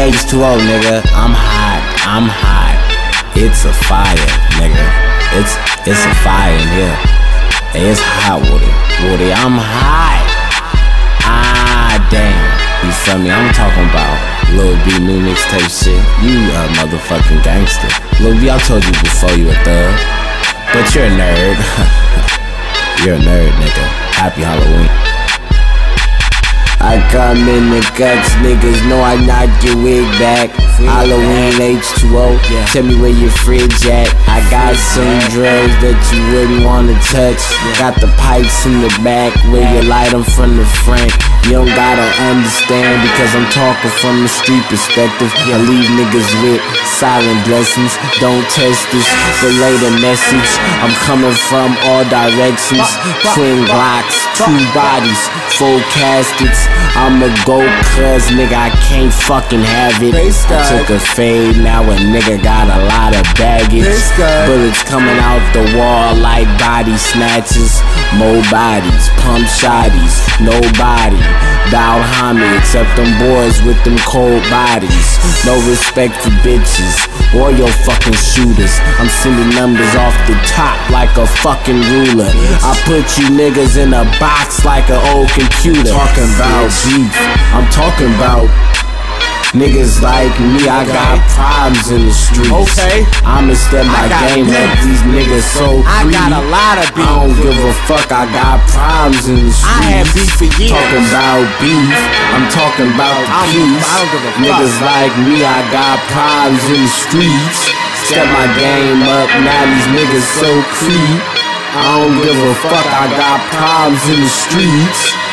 H2O, nigga. I'm hot. I'm hot. It's a fire, nigga. It's a fire in here. Hey, it's hot, Woody. Woody, I'm hot. Ah, damn. You feel me? I'm talking about Lil B new mixtape shit. You a motherfucking gangster. Lil B, I told you before you a thug, but you're a nerd. You're a nerd, nigga. Happy Halloween. I come in the guts, niggas know I knock your wig back. Halloween H2O, tell me where your fridge at. I got some drugs that you wouldn't wanna touch. Got the pipes in the back where you light them from the front. You don't gotta understand because I'm talking from the street perspective. I leave niggas with silent blessings. Don't test this, relay the message. I'm coming from all directions. Twin Glocks, 2 bodies, 4 caskets. I'ma go cuz nigga I can't fucking have it. I took a fade, now a nigga got a lot of baggage. Bullets coming out the wall like body snatches. More bodies, pump shotties, nobody bow homie except them boys with them cold bodies. No respect for bitches or your fucking shooters. I'm sending numbers off the top like a fucking ruler. I put you niggas in a box like an old computer. Talking about beef, I'm talking about niggas like me. I got problems in the streets. Okay, I'ma step my game up. These niggas so free. I got a lot of beef. I don't give a fuck. I got problems in the streets. I had beef for years. Talking about beef, I'm talking about peace. I don't give a fuck. Niggas like me, I got problems in the streets. Step my game up. Now these niggas so creep. I don't give a fuck. I got problems in the streets.